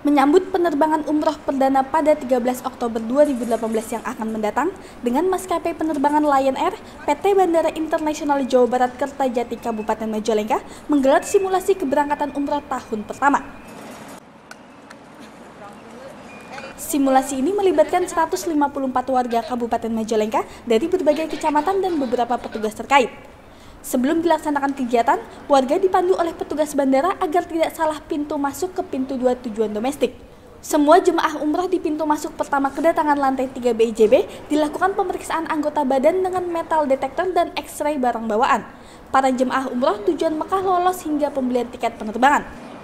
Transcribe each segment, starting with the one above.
menyambut penerbangan umroh perdana pada 13 Oktober 2018 yang akan mendatang dengan maskapai penerbangan Lion Air, PT Bandara Internasional Jawa Barat Kertajati Kabupaten Majalengka menggelar simulasi keberangkatan umroh tahun pertama. Simulasi ini melibatkan 154 warga Kabupaten Majalengka dari berbagai kecamatan dan beberapa petugas terkait. Sebelum dilaksanakan kegiatan, warga dipandu oleh petugas bandara agar tidak salah pintu masuk ke pintu 2 tujuan domestik. Semua jemaah umroh di pintu masuk pertama kedatangan lantai 3 BIJB dilakukan pemeriksaan anggota badan dengan metal detektor dan X-ray barang bawaan. Para jemaah umroh tujuan Mekah lolos hingga pembelian tiket penerbangan.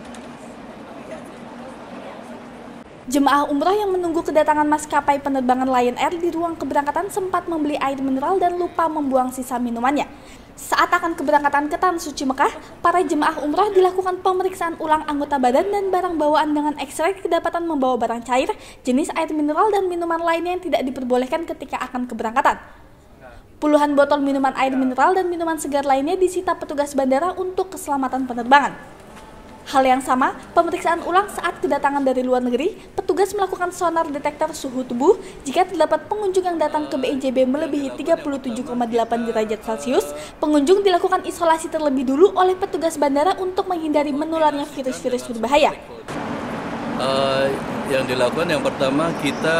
Jemaah umroh yang menunggu kedatangan maskapai penerbangan Lion Air di ruang keberangkatan sempat membeli air mineral dan lupa membuang sisa minumannya. Saat akan keberangkatan ke Tanah Suci Mekah, para jemaah umroh dilakukan pemeriksaan ulang anggota badan dan barang bawaan dengan X-ray kedapatan membawa barang cair, jenis air mineral dan minuman lainnya yang tidak diperbolehkan ketika akan keberangkatan. Puluhan botol minuman air mineral dan minuman segar lainnya disita petugas bandara untuk keselamatan penerbangan. Hal yang sama, pemeriksaan ulang saat kedatangan dari luar negeri, petugas melakukan sonar detektor suhu tubuh jika terdapat pengunjung yang datang ke BIJB melebihi 37,8 derajat Celcius. Pengunjung dilakukan isolasi terlebih dulu oleh petugas bandara untuk menghindari menularnya virus-virus berbahaya. Yang dilakukan yang pertama kita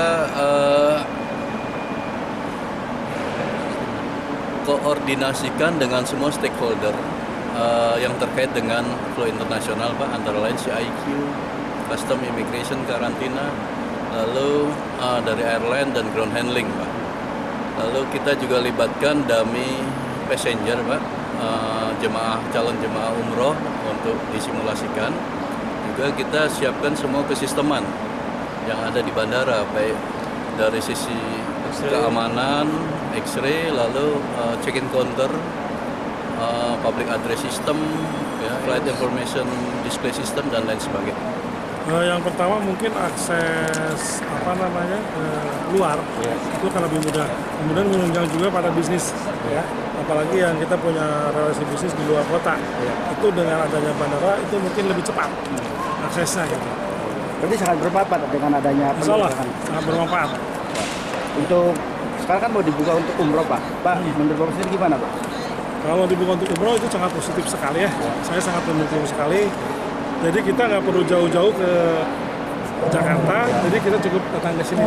koordinasikan dengan semua stakeholder yang terkait dengan flow internasional, Pak, antara lain CIQ, Custom Immigration, Karantina, lalu dari airline dan ground handling, Pak. Lalu kita juga libatkan dummy passenger, Pak, calon jemaah umroh untuk disimulasikan. Juga kita siapkan semua kesisteman yang ada di bandara, baik dari sisi keamanan, X-ray, lalu check-in counter, public address system, ya, flight information display system dan lain sebagainya. Yang pertama mungkin akses luar, itu akan lebih mudah. Kemudian menunjang juga pada bisnis, ya. Apalagi yang kita punya relasi bisnis di luar kota, itu dengan adanya bandara itu mungkin lebih cepat aksesnya, gitu. Berarti sangat bermanfaat dengan adanya Insyaallah sangat bermanfaat. Untuk sekarang kan mau dibuka untuk umroh, Pak. Menurut Bapak sendiri gimana, Pak? Kalau dibuka untuk umroh itu sangat positif sekali, ya. Saya sangat mendukung sekali. Jadi kita nggak perlu jauh-jauh ke Jakarta, jadi kita cukup datang ke sini.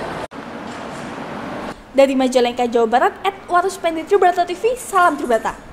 Dari Majalengka, Jawa Barat, @waruspendi Tribrata TV, salam Tribrata.